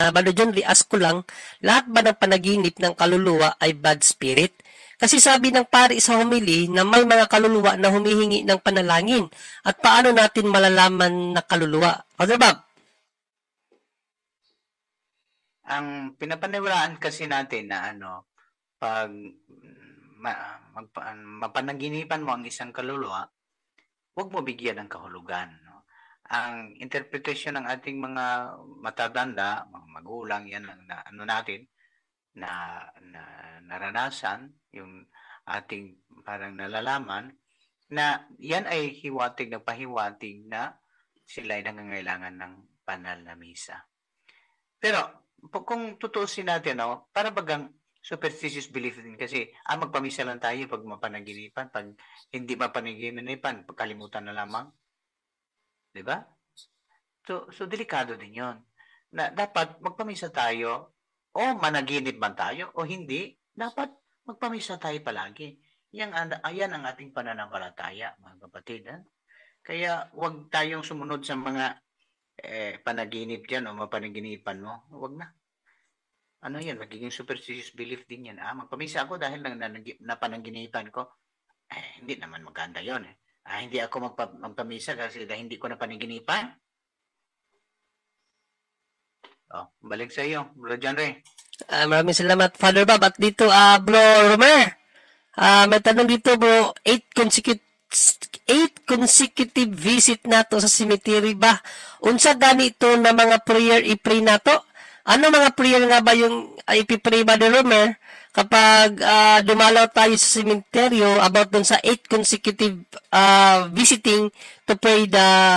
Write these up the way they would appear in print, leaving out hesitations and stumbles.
Brother John, ask ko lang, lahat ba ng panaginip ng kaluluwa ay bad spirit? Kasi sabi ng pari sa homily na may mga kaluluwa na humihingi ng panalangin. At paano natin malalaman na kaluluwa? Father Bob? Ang pinapaniwalaan kasi natin na pag mapanaginipan mo ang isang kaluluwa, huwag mo bigyan ng kahulugan. No? Ang interpretation ng ating mga matatanda, mga magulang, yan ang natin, na naranasan, yung ating parang nalalaman, na yan ay hiwatig na pahiwatig na sila ay nangangailangan ng banal na misa. Pero kung tutuusin natin, para bagang superstitious belief din kasi magpamisa lang tayo pag mapanaginipan, pag hindi mapanaginipan, pagkalimutan na lamang. Diba? So delikado din yon. Na dapat magpamisa tayo, o managinip man tayo, o hindi, dapat magpamisa tayo palagi. Ayan ang ating pananampalataya, mga kapatid. Kaya huwag tayong sumunod sa mga panaginip dyan o mapanaginipan mo. Huwag na. Yan, magiging superstitious belief din yan. Magpamisa ako dahil napanaginipan ko. Hindi naman maganda yon. Hindi ako magpamisa kasi dahil hindi ko napanaginipan. Balik sa iyo, Bro John Ray. Maraming salamat, Father Bob. At dito, Bro Romer, may tanong dito, bro, 8 consecutive visit nato sa cemetery ba? Unsa gani ito na mga prayer i-pray nato? Ano mga prayer nga ba yung ipipray ba ni Romer kapag dumalaw tayo sa cemeteryo about dun sa 8 consecutive visiting to pray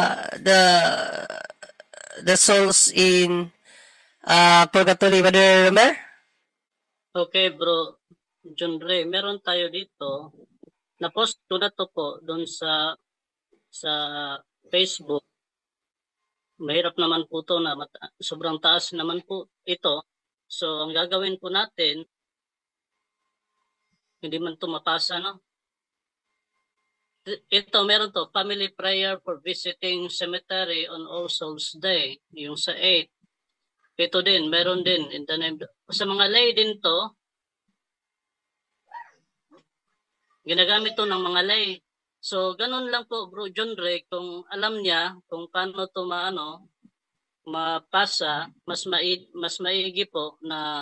the souls in purgatory, Brother Romer? Okay, Bro John Ray, meron tayo dito. Na-post ko na to po doon sa Facebook. Mahirap naman po to na sobrang taas naman po ito. So, ang gagawin po natin, hindi man to mapasa, no? Ito, meron to, family prayer for visiting cemetery on All Souls Day, yung sa 8. Ito din, meron din. In the name, sa mga lay din to, ginagamit to ng mga lay. So, ganun lang po, Bro John Ray, kung alam niya kung paano to mapasa, mas maigi po na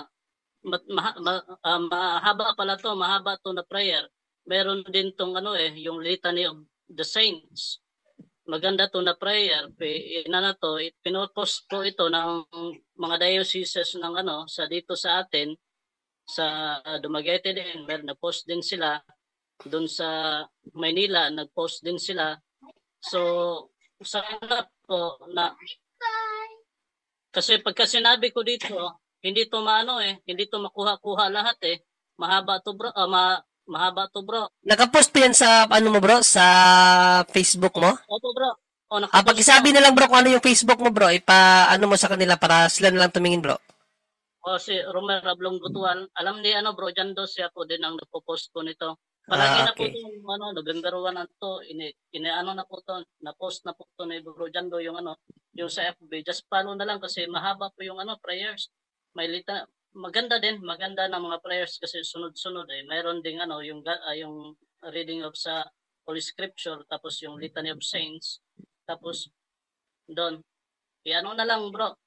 mahaba pala to, mahaba to na prayer. Meron din tong yung Litany of the Saints. Maganda to na prayer. Pinopost po ito ng mga dioceses ng sa dito sa atin, sa Dumaguete din, na-post din sila. Doon sa Maynila, nag-post din sila. So, sana po na, kasi pagka sinabi ko dito, hindi to hindi to makuha-kuha lahat Mahaba to, bro. Mahaba to, bro. Nakapost pa yan sa mo, bro? Sa Facebook mo? Opo, bro. Pakisabi na lang, bro, kung ano yung Facebook mo, bro. Mo sa kanila para sila na lang tumingin, bro. Si Romero Rablong Butuan. Alam ni Bro Jando, siya po din ang nagpo-post po nito. Palagi na po ito, November 1 na to, na po to, na-post na po to ni Bro Jando yung sa FB. Just follow na lang kasi mahaba po yung prayers. May maganda ng mga prayers kasi sunod-sunod Mayroon ding yung reading of sa Holy Scripture, tapos yung Litany of Saints, tapos doon. Na lang, bro.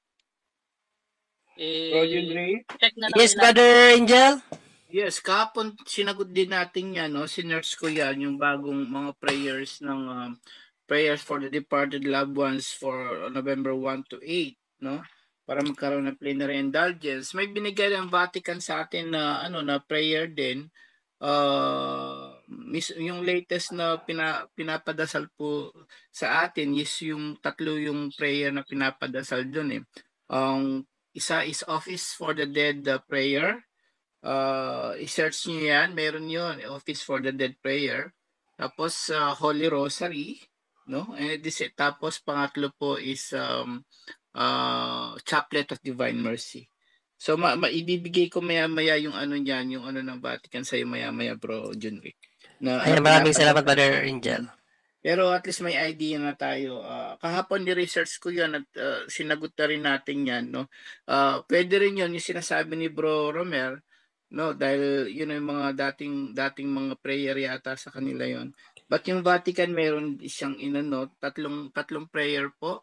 Bro Ray? Check na lang yes, nila. Brother Angel? Yes, kahapon sinagot din natin yan, sinerge ko yan, yung bagong mga prayers ng prayers for the departed loved ones for November 1 to 8, no? Para magkaroon ng plenary indulgence. May binigay ng Vatican sa atin na na prayer din. Yung latest na pinapadasal po sa atin is yung tatlo yung prayer na pinapadasal doon isa is Office for the Dead prayer. I-search niyo yan, meron yun, Office for the Dead prayer. Tapos Holy Rosary, no? And tapos pangatlo po is Chaplet of Divine Mercy. So ibibigay ko maya-maya yung niyan, yung ng Vatican sa maya-maya, Bro John Wick. Maraming salamat, Brother Angel. Pero at least may idea na tayo. Kahapon ni-research ko yan at sinagot na rin natin yan. No? Pwede rin yun yung sinasabi ni Bro Romer, no? Dahil yun yung mga dating mga prayer yata sa kanila yon. But yung Vatican meron siyang tatlong prayer po.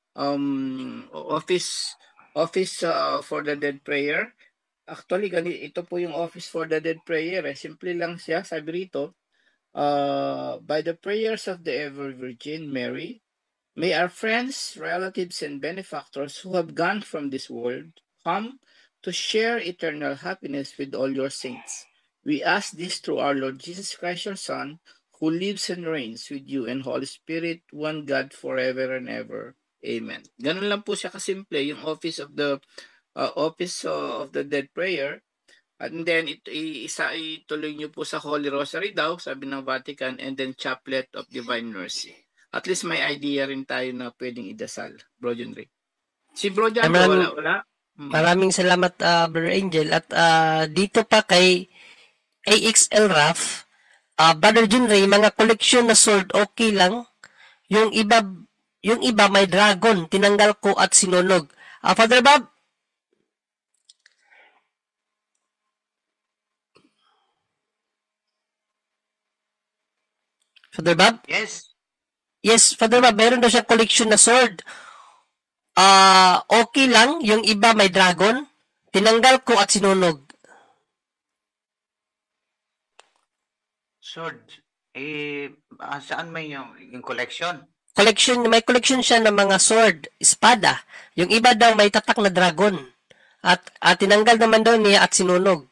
Office for the Dead prayer. Actually, ito po yung Office for the Dead prayer. Simple lang siya, sabi rito. By the prayers of the ever Virgin Mary, may our friends, relatives, and benefactors who have gone from this world come to share eternal happiness with all your saints. We ask this through our Lord Jesus Christ, your Son, who lives and reigns with you and Holy Spirit, one God forever and ever. Amen. Ganun lang po siya kasimple, yung Office of the Dead prayer. And then ituloy niyo po sa Holy Rosary daw, sabi ng Vatican, and then Chaplet of Divine Mercy. At least may idea rin tayo na pwedeng idasal. Bro John Ray. Si Bro John, wala. Maraming salamat, Brother Angel. At dito pa kay AXL Raf, Brother John Ray, mga collection na sword, okay lang. Yung iba may dragon, tinanggal ko at sinunog. Father Bob? Father Bob? Yes. Yes, Father Bob, meron daw siya collection na sword. Okay lang, yung iba may dragon, tinanggal ko at sinunog. Sword. Saan may yung collection? May collection siya ng mga sword, espada. Yung iba daw may tatak na dragon. At tinanggal naman daw niya at sinunog.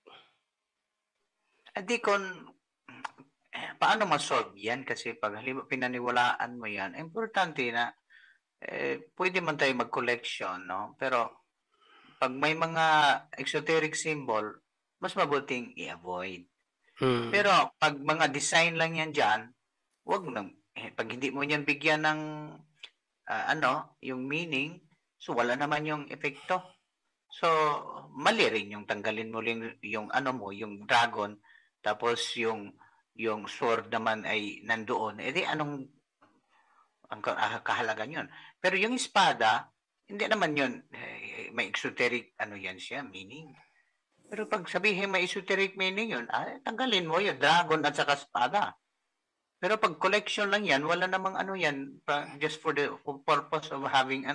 Paano ma-solve yan? Kasi pag pinaniwalaan mo yan, importante na pwede man tayo mag-collection, no? Pero pag may mga exoteric symbol, mas mabuting i-avoid. Pero pag mga design lang yan dyan, wag nang, pag hindi mo yan bigyan ng yung meaning, so wala naman yung epekto. So, mali rin yung tanggalin mo yung dragon, tapos yung sword naman ay nandoon, edi anong ang kahalagan yun? Pero yung espada, hindi naman yun, may exoteric, yan siya, meaning. Pero pag sabihin may esoteric meaning yun, tanggalin mo yung dragon at saka espada. Pero pag collection lang yan, wala namang yan, just for the purpose of having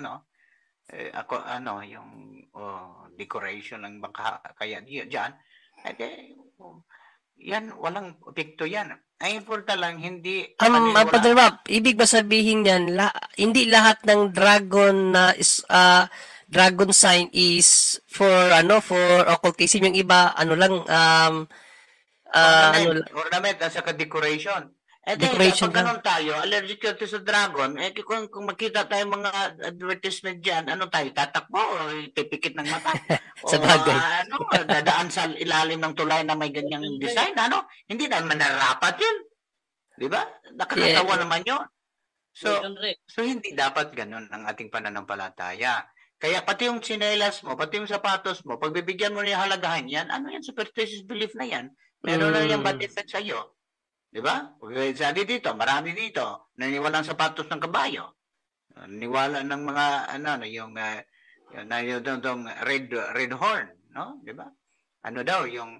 yung decoration lang baka kaya diyan. Yan, walang epekto yan. Ang importante lang, hindi Father Bob, ibig ba sabihin yan, hindi lahat ng dragon na dragon sign is for occultism, yung iba ornament at saka decoration. Decoration pag ganun tayo, allergic tayo sa dragon, kung makita tayo mga advertisement dyan, tayo, tatakbo o pipikit ng mata? Sa bagay. Dadaan sa ilalim ng tulay na may ganyang design, hindi naman nararapat yun. Di ba? Nakakatawa naman yun. So hindi dapat ganun ang ating pananampalataya. Kaya pati yung tsinelas mo, pati yung sapatos mo, pagbibigyan mo niya halagahan yan, yan, superstitious belief na yan. Meron na yung bad effect sa iyo. Di ba? Sabi dito, marami dito, naniwala ng sapatos ng kabayo. Naniwala ng mga, yung red horn, no? Di ba? Yung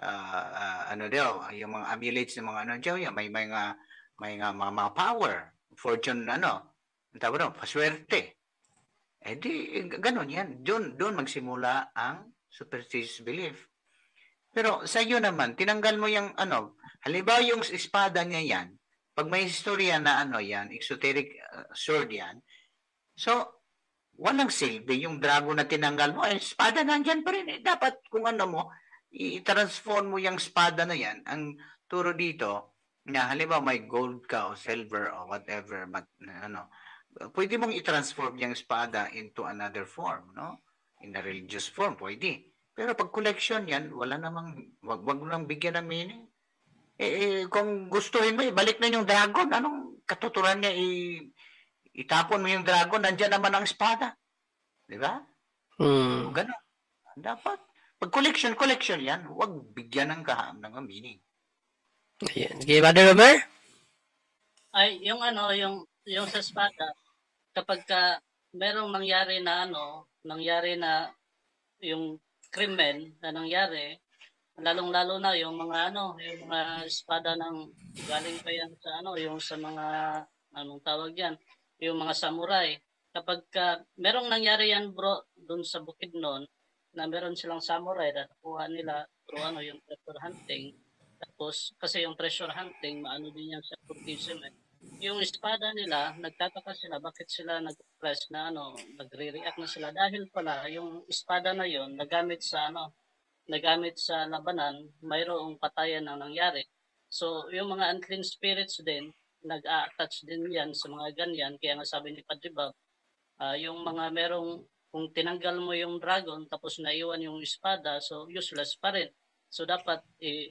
yung mga amulets ng mga may mga power, fortune, paswerte. Ganun yan. Doon magsimula ang superstitious belief. Pero sa iyo naman, tinanggal mo yung halimbawa yung espada niya yan, pag may historia na exoteric sword yan, so, walang silbi yung dragon na tinanggal mo, espada nandyan pa rin. Dapat kung i-transform mo yung espada na yan, ang turo dito, na halimbawa may gold ka o silver o whatever, pwede mong i-transform yung espada into another form, no? In a religious form, pwede. Pero pag collection yan, wala namang, wag lang bigyan ng meaning. Kung gustuhin mo, balik na yung dragon. Anong katuturan niya? Itapon mo yung dragon, nandiyan naman ang espada. Di ba? Ganun. Dapat. Pag collection yan, huwag bigyan ng meaning. Ayan. Okay, Brother Romer? Ay, yung ano, yung sa espada, kapag ka merong nangyari na yung krimen na nangyari, lalong-lalo na yung mga yung mga espada ng galing pa yan sa yung sa mga anong tawag yan, yung mga samurai. Kapag ka merong nangyari yan bro doon sa Bukidnon na meron silang samurai na nakuha nila through yung treasure hunting. Tapos kasi yung treasure hunting maano din yan sa tourism eh. Yung espada nila, nagtataka sila bakit sila nag-press na nagre-react na sila dahil pala yung espada na yon nagamit sa labanan, mayroong patayan ang nangyari. So, yung mga unclean spirits din, nag-a-attach din yan sa mga ganyan. Kaya nga sabi ni Padre Bob, yung mga merong, kung tinanggal mo yung dragon, tapos naiwan yung espada, so useless pa rin. So, dapat,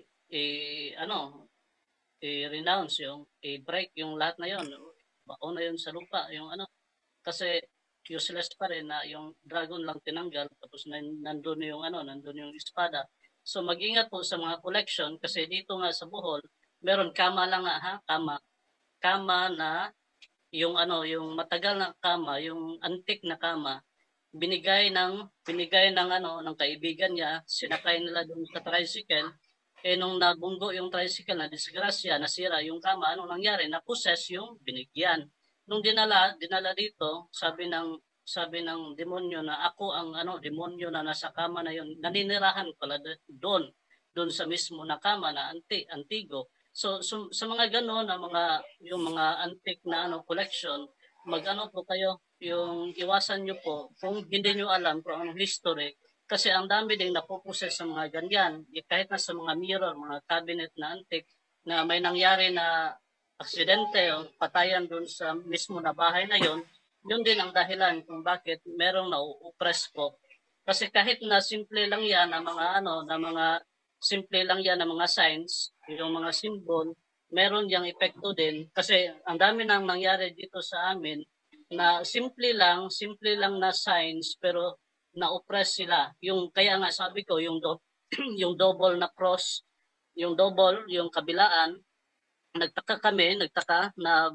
i-renounce i-break yung lahat na yon. Baon na yun sa lupa, kasi useless pa rin na yung dragon lang tinanggal tapos nandun yung espada. So mag-ingat po sa mga collection kasi dito nga sa Bohol, meron kama lang kama na yung matagal na kama, yung antique na kama, binigay ng kaibigan niya, sinakay nila doon sa tricycle. Nung nabunggo yung tricycle na disgrasya, nasira yung kama, anong nangyari? Na-possess yung binigyan. Nung dinala dito, sabi ng demonyo na ako ang demonyo na nasa kama na yun. Naninirahan pala doon sa mismo na kama na antigo. So sa mga gano'n na yung mga antique na collection, po kayo, yung iwasan nyo po kung hindi nyo alam kung anong history kasi ang dami ding napuposes sa mga ganyan. Kahit na sa mga mirror, mga cabinet na antique, na may nangyari na aksidente o patayan doon sa mismo na bahay na yon, yun din ang dahilan kung bakit merong na-oppress po. Kasi kahit na simple lang yan na mga simple lang yan na mga signs, yung mga symbol, meron yang epekto din kasi ang dami nang nangyari dito sa amin na simple lang na signs pero na-oppress sila. Yung kaya nga sabi ko yung double na cross, yung kabilaan, nagtaka na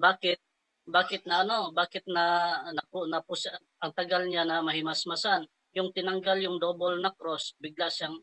bakit na ang tagal niya na mahimasmasan. Yung tinanggal yung double na cross, bigla siyang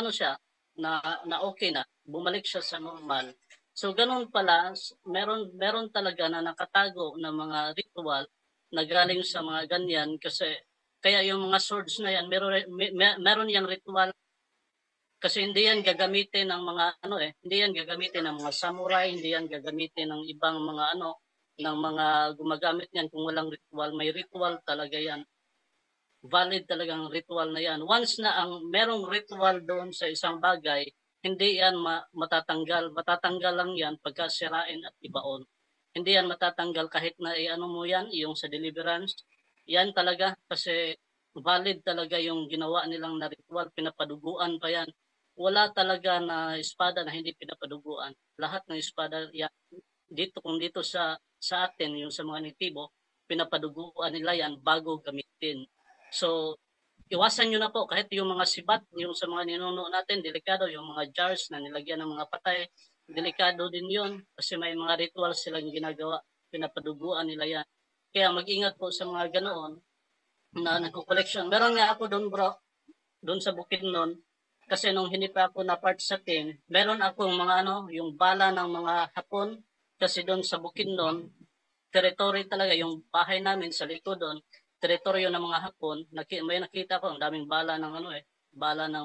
na okay na, bumalik siya sa normal. So ganun pala, meron talaga na nakatago na mga ritual na galing sa mga ganyan kasi kaya yung mga swords na yan, meron yang ritual kasi hindi yan gagamitin ng mga hindi yan gagamitin ng mga samurai, hindi yan gagamitin ng ibang mga ng mga gumagamit niyan kung walang ritual. May ritual talaga yan. Valid talagang ritual na yan. Once na ang merong ritual doon sa isang bagay, hindi yan matatanggal. Matatanggal lang yan pagka sirain at ibaon. Hindi yan matatanggal kahit na mo yan, yung sa deliverance. Yan talaga kasi valid talaga yung ginawa nilang na ritual. Pinapaduguan pa yan. Wala talaga na espada na hindi pinapaduguan. Lahat ng espada yan, dito sa atin, yung sa mga natibo, pinapaduguan nila yan bago gamitin. So, iwasan nyo na po kahit yung mga sibat, yung sa mga ninuno natin, delikado, yung mga jars na nilagyan ng mga patay, delikado din yun kasi may mga ritual silang ginagawa, pinapaduguan nila yan. Kaya mag-ingat po sa mga ganoon na nagko-collection. Meron nga ako doon bro, doon sa Bukidnon, kasi nung hindi pa ako na part sa team, meron akong mga yung bala ng mga Hapon, kasi doon sa Bukidnon, territory talaga, yung bahay namin sa likod doon, teritoryo ng mga Hapon, may nakita ko, ang daming bala ng bala ng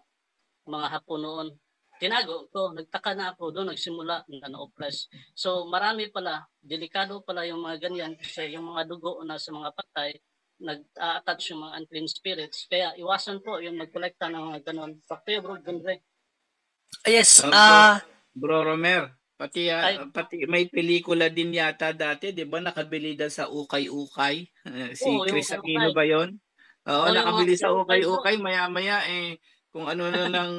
mga Hapon noon. Tinago ko, nagtaka na ako doon, nagsimula na na-oppress. So marami pala, delikado pala yung mga ganyan kasi yung mga dugo na sa mga patay, nag-attach yung mga unclean spirits. Kaya iwasan po yung mag-collecta ng mga ganon. Pakto bro, Gundre. Yes, Bro Romer, pati may pelikula din yata dati, 'di ba? Nakabili daw sa Ukay-Ukay. Si Chris Aquino ba 'yon? Oo, nakabili sa Ukay-Ukay, maya-maya kung ano na nang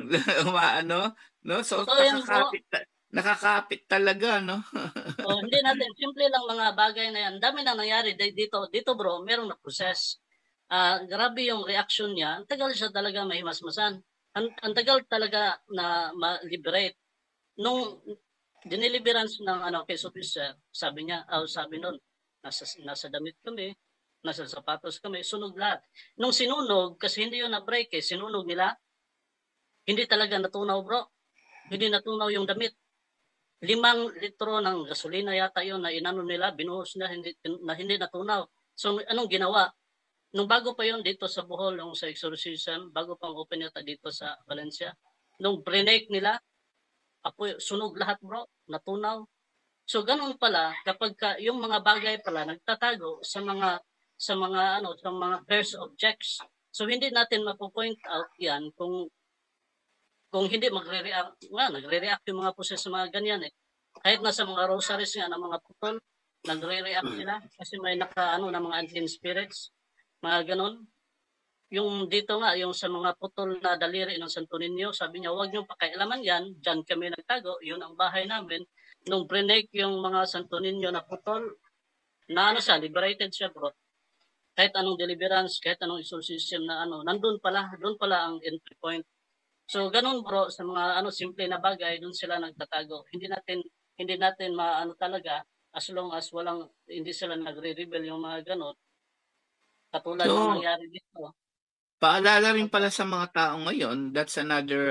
no? So nakakapit talaga, no? Hindi natin simple lang mga bagay na yan. Dami na nangyari dito bro, merong na-process. Grabe yung reaction niya. Ang tagal siya talaga mahimasmasan. Ang tagal talaga na ma-liberate. Nung diniliberance ng case officer, sabi niya, sabi nun, nasa damit kami, nasa sapatos kami, sunog lahat. Nung sinunog, kasi hindi yun na-break sinunog nila, hindi talaga natunaw bro. Hindi natunaw yung damit. 5 litro ng gasolina yata yun na inano nila, binuhos na hindi natunaw. So anong ginawa? Nung bago pa yun dito sa Bohol, nung sa exorcism, bago pang open yata dito sa Valencia, nung brinake nila, sunog lahat bro, natunaw. So ganun pala kapag yung mga bagay pala nagtatago sa mga first objects. So hindi natin mapo-point out 'yan kung hindi nagre-react yung mga puses sa mga ganyan Kahit nasa mga rosaries nga ng mga putol, nagre-react sila kasi may na mga unclean spirits, mga ganun. Yung dito nga, yung sa mga putol na daliri ng Santo Niño, sabi niya, huwag niyo pakialaman yan, dyan kami nagtago, yun ang bahay namin. Nung brinake yung mga Santo Niño na putol, liberated siya bro. Kahit anong deliverance, kahit anong exorcism na doon pala ang entry point. So ganun bro, sa mga simple na bagay, doon sila nagtatago. Hindi natin talaga, as long as hindi sila nagre-rebel yung mga ganun. Katulad ng nangyari dito. Paalala rin pala sa mga tao ngayon, that's another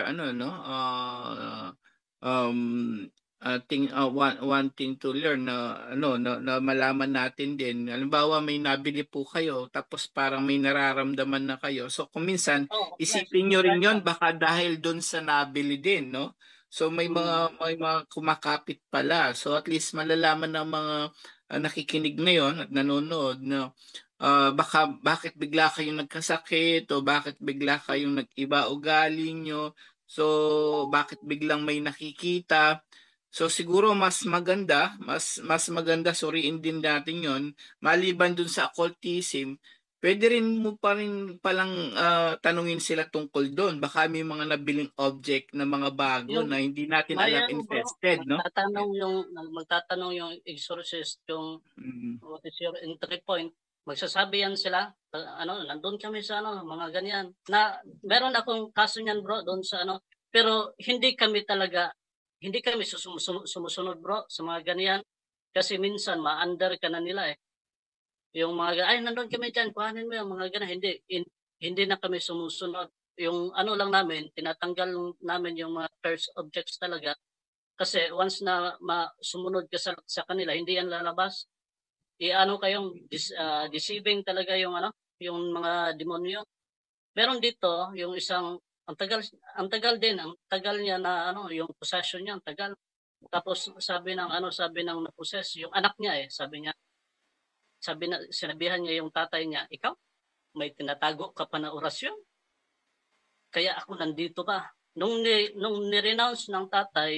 one thing to learn na malaman natin din. Halimbawa may nabili po kayo tapos parang may nararamdaman na kayo. So kung minsan isipin niyo rin 'yon baka dahil doon sa nabili din, no? So may mga kumakapit pala. So at least malalaman ng mga nakikinig ngayon at nanonood na bakit bigla kayong nagkasakit o bakit bigla kayong nag-iba ugali nyo. So bakit biglang may nakikita. So siguro mas maganda suriin din natin 'yon maliban dun sa occultism. Pwede rin mo pa rin palang tanungin sila tungkol doon. Baka may mga nabiling object na mga bago na hindi natin alam infested, no? Magtatanong yung exorcist what is your entry point? Magsasabi yan sila, nandun kami sa mga ganyan. Na meron akong kaso niyan bro doon sa pero hindi kami sumusunod bro sa mga ganyan kasi minsan ma-under ka na nila Yung mga nandun kami diyan, kuhanin mo yung mga ganyan. Hindi na kami sumusunod. Yung lang namin, tinatanggal namin yung mga first objects talaga. Kasi once na sumunod ka sa kanila, hindi yan lalabas. Kayong deceiving talaga yung mga demonyo. Meron dito yung isang ang tagal niya na yung possession niya, ang tagal. Tapos sabi ng na-possess yung anak niya sinabihan niya yung tatay niya, ikaw may tinatago ka pa na orasyon. Kaya ako nandito pa. Nung ni-renounce ng tatay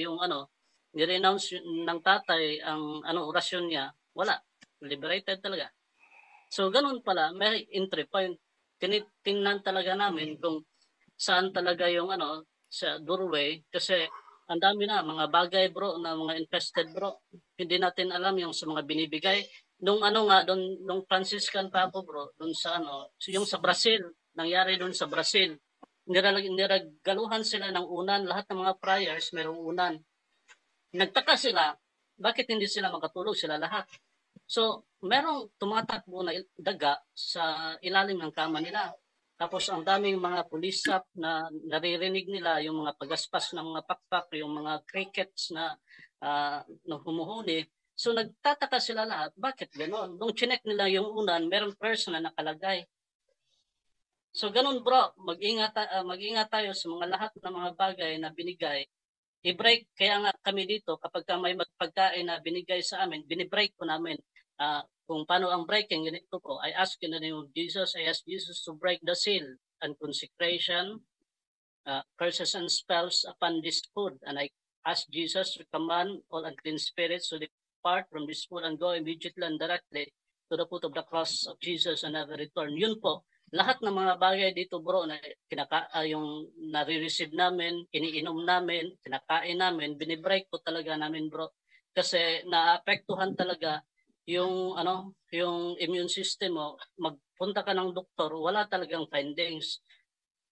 ang orasyon niya, wala. Liberated talaga. So, ganun pala, may entry point. Tinitingnan talaga namin kung saan talaga yung sa doorway. Kasi, ang dami na, mga bagay bro, na mga infested bro. Hindi natin alam yung sa mga binibigay. Nung nung Franciscan pa ako bro, dun sa yung sa Brazil, nangyari dun sa Brazil. Niragaluhan sila ng unan, lahat ng mga friars mayroong unan. Nagtaka sila, bakit hindi sila makatulog sila lahat? So, merong tumatakbo na daga sa ilalim ng kama nila. Tapos ang daming mga pulisap na naririnig nila yung mga pagaspas ng mga pakpak, yung mga crickets na humuhuli. So nagtataka sila lahat, bakit gano'n? Nung chinek nila yung unan, merong person na nakalagay. So ganun bro, mag-ingat tayo sa mga lahat ng mga bagay na binigay. I-break, kaya nga kami dito, kapag may magpagkain na binigay sa amin, binibreak po namin. Kung paano ang breaking, ganito po, I ask in the name of Jesus, I ask Jesus to break the seal and consecration, curses and spells upon this food. And I ask Jesus to command all unclean spirits to depart from this food and go immediately and directly to the foot of the cross of Jesus and never return. Yun po, lahat ng mga bagay dito bro na yung nare-receive namin, iniinom namin, kinakain namin, binibreak po talaga namin bro. Kasi naapektuhan talaga yung immune system mo. Magpunta ka ng doktor, wala talagang findings.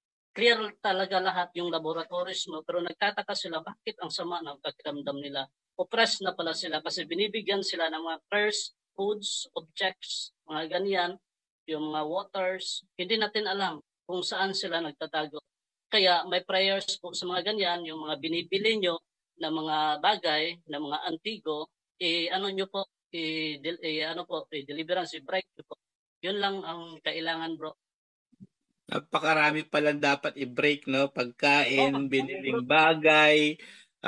Clear talaga lahat yung laboratories mo, pero nagtataka sila bakit ang sama ng pakiramdam nila. oppressed na pala sila kasi binibigyan sila ng mga curse, foods, objects, mga ganyan, yung mga waters. Hindi natin alam kung saan sila nagtatago. Kaya may prayers po sa mga ganyan, yung mga binibili nyo na mga bagay, na mga antigo, ano nyo po, deliverance, i-break nyo po. Yun lang ang kailangan, bro. Napakarami palang dapat i-break, no? Pagkain, Oo, biniling bagay,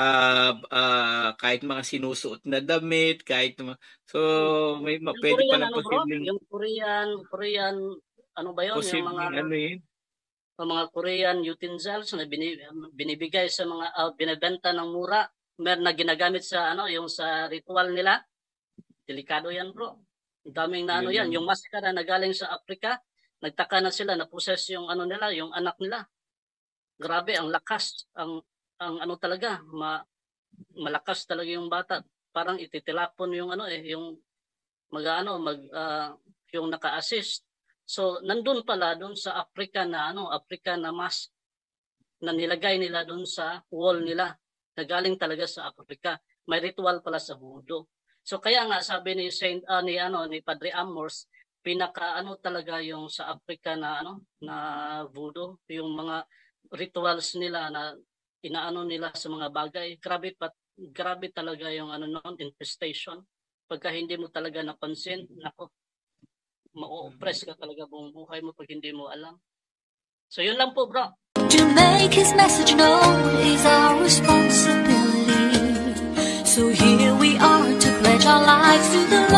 kahit mga sinusuot na damit, so may Yung pwede Korean, palang ano bro? posibleng Yung Korean, ano ba yun? Yung mga Korean utensils na binibigay sa mga binebenta ng mura, meron na ginagamit sa yung sa ritual nila. Delikado yan, bro. Ang daming na Yun yan. lang. Yung maskara na galing sa Africa, nagtaka na sila, na-possess yung nila, yung anak nila. Grabe, ang lakas, ang talaga, malakas talaga yung bata. Parang ititilapon yung yung yung naka-assist. So, nandun pala doon sa Africa na mask na nilagay nila doon sa wall nila. Nagaling talaga sa Africa. May ritual pala sa voodoo. So, kaya nga sabi ni ni Padre Amors, pinaka talaga yung sa Africa na na voodoo, yung mga rituals nila na inaano nila sa mga bagay. Grabe talaga yung infestation. Pagka hindi mo talaga napansin, nako, ma-oppress ka talaga buong buhay mo pag hindi mo alam. So yun lang po, bro. To make his message known is our responsibility. So here we are to pledge our lives to the Lord.